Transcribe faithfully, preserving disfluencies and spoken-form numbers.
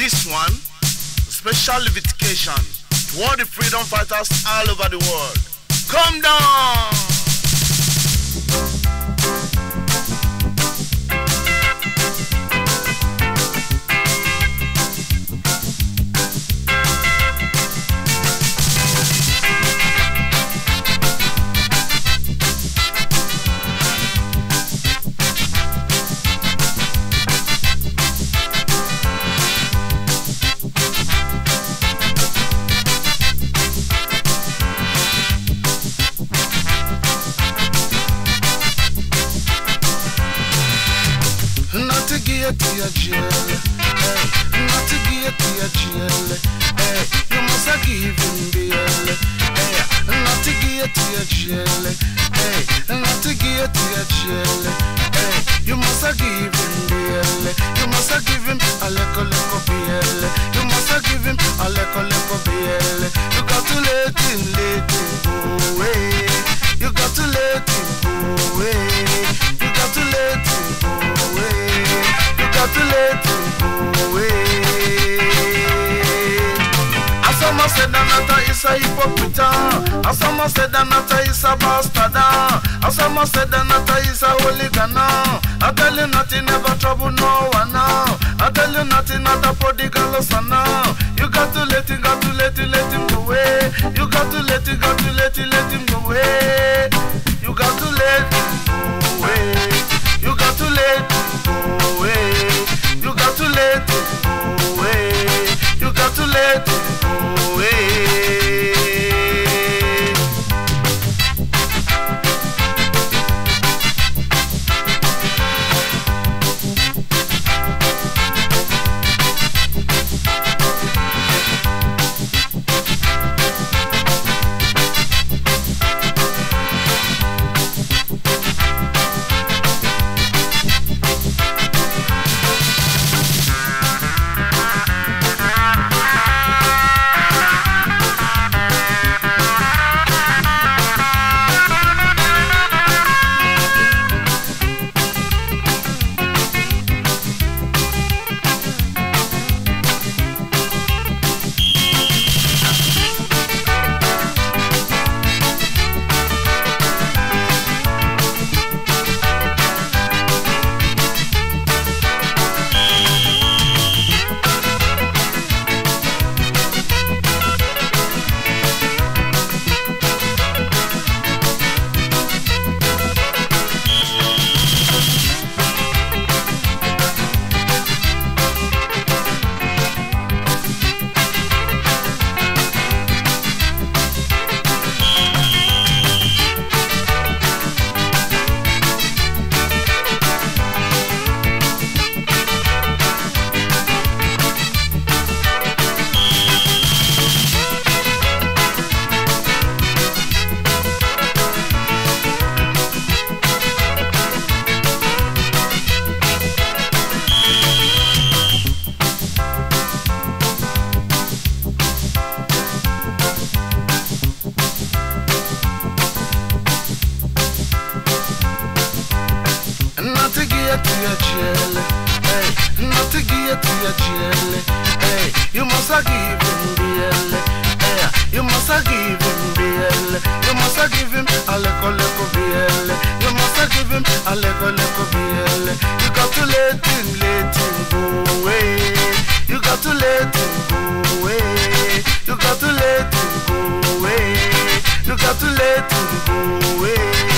This one, special invitation to all the freedom fighters all over the world. Come down! To your jail, hey, not to get to your jail, hey, you must have given bail, hey, not to get to your jail, hey, not to get to your jail, hey, you must have given bail, you must have given a little little bail, you must have given a little little bail, you got to let him, let him go away, you got to let him go away, you got to let him go away. Got to let him go away. As someone said Anata is a hypocrite, as someone said Anata is a bastard, as someone said Anata is a hooligan. I tell you nothing, never trouble no one now. I tell you nothing, not a prodigal son now. You got to let him, got to let him, let him go away. You got to let him, got to let him, let him go away. You got to let him go away. You got to let him go away. You got to let it go away. You got to let it go away. To your jail, hey, not to get to your jail, hey, you must have given bail, hey, you must have given bail, you must have given a little little bail, you must have given a little little bail, you got to let him, let him go away, you got to let him go away, you got to let him go away, you got to let him go away.